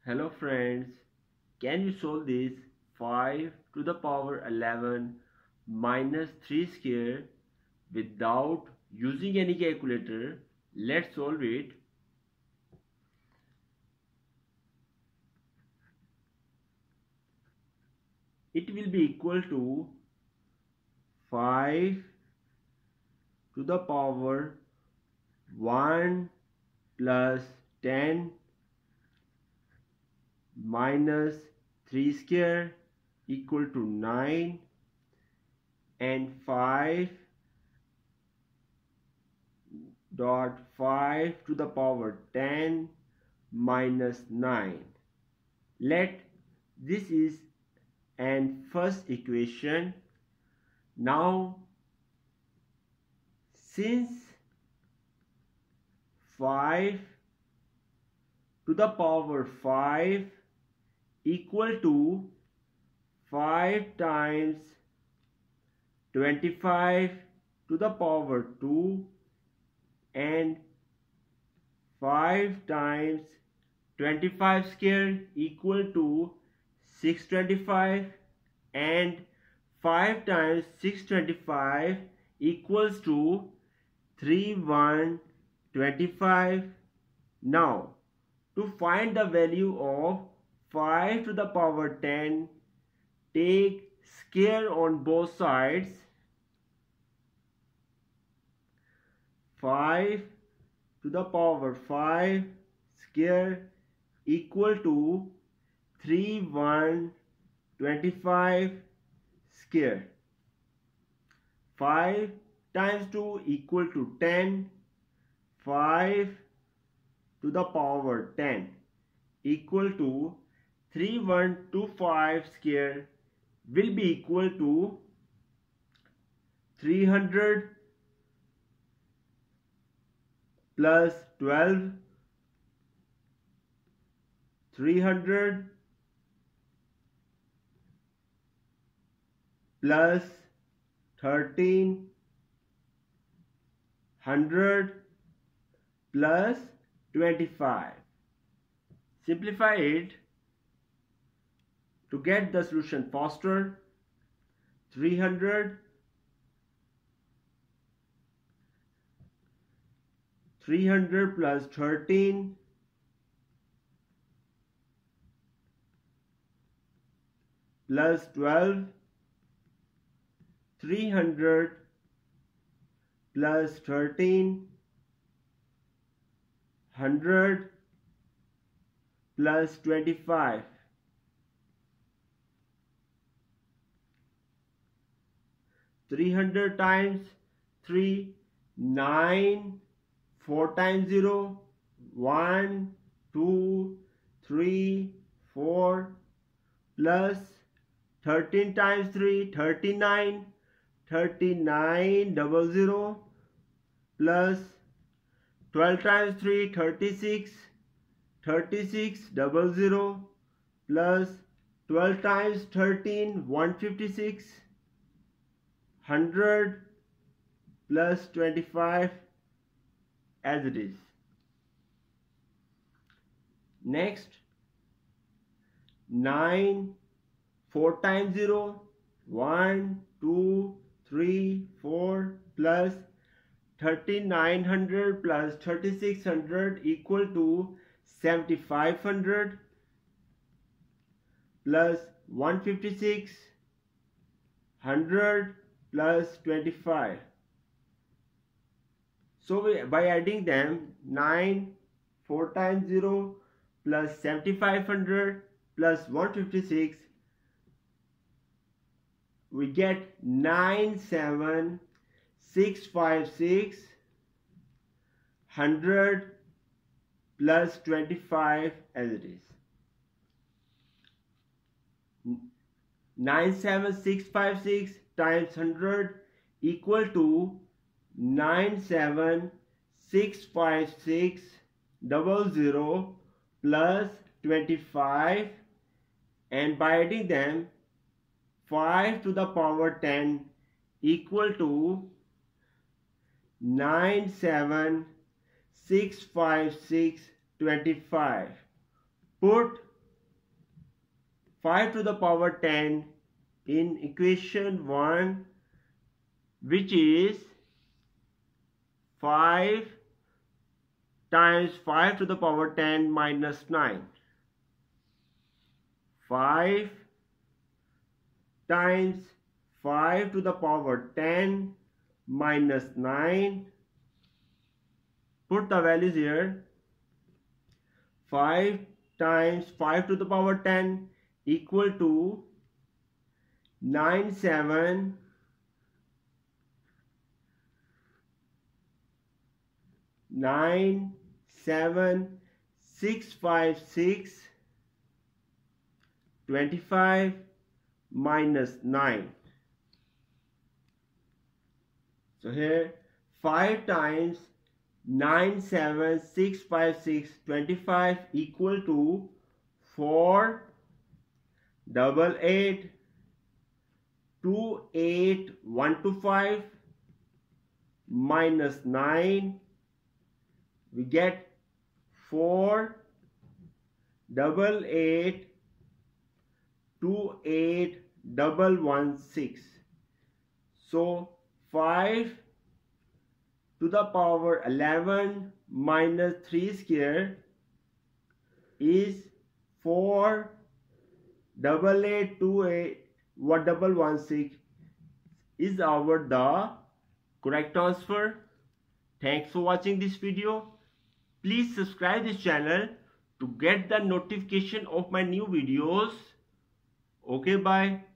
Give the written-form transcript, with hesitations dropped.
Hello friends, can you solve this 5 to the power 11 minus 3 square without using any calculator? Let's solve it. It will be equal to 5 to the power 1 plus 10 minus 3 square equal to 9 and 5 dot 5 to the power 10 minus 9. Let this is an first equation. Now since 5 to the power 5 equal to 5 times 25 to the power 2 and 5 times 25 square equal to 625 and 5 times 625 equals to 3125. Now to find the value of 5 to the power 10, take square on both sides. 5 to the power 5 square equal to 3125 square. 5 times 2 equal to 10. 5 to the power 10 equal to 3125 square will be equal to 300 plus 12, 300 plus 13, 100 plus 25. Simplify it to get the solution faster. 300 plus 13 plus 12, 300 plus 13, 100 plus 25. 300 times 3, 9, 4 times 0, 1, 2, 3, 4, plus 13 times 3, 39, 39, 00, plus 12 times 3, 36, 36, 00, plus 12 times 13, 156, 100 plus 25 as it is. Next, 9, 4 times 0, 1, 2, 3, 4, plus 3900 plus 3600 equal to 7500 plus 156, 100 plus 25. So by adding them, 9, 4 times 0 plus 7500 plus 156, we get 97656, 100 plus 25 as it is. 97656 times 100 equal to 97656 00 plus 25, and by adding them, 5 to the power 10 equal to 97656 25. Put 5 to the power 10 in equation 1, which is 5 times 5 to the power 10 minus 9. 5 times 5 to the power 10 minus 9. Put the values here. 5 times 5 to the power 10 equal to 97656 25 minus 9. So here 5 times 97656 25 equal to 488 28125 minus 9. We get 488 28116. So 5 to the power 11 minus 3 square is 488 28116 is our the correct answer. Thanks for watching this video. Please subscribe this channel to get the notification of my new videos. Okay, bye.